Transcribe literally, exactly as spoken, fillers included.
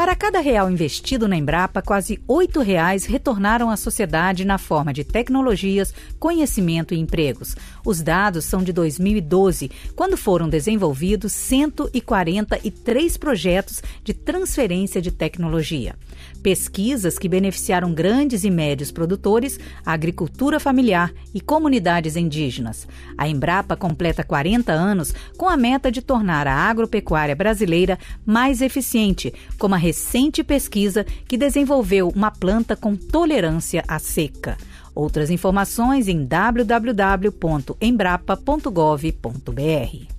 Para cada real investido na Embrapa, quase oito reais retornaram à sociedade na forma de tecnologias, conhecimento e empregos. Os dados são de dois mil e doze, quando foram desenvolvidos cento e quarenta e três projetos de transferência de tecnologia. Pesquisas que beneficiaram grandes e médios produtores, a agricultura familiar e comunidades indígenas. A Embrapa completa quarenta anos com a meta de tornar a agropecuária brasileira mais eficiente, como a recente pesquisa que desenvolveu uma planta com tolerância à seca. Outras informações em w w w ponto embrapa ponto gov ponto b r.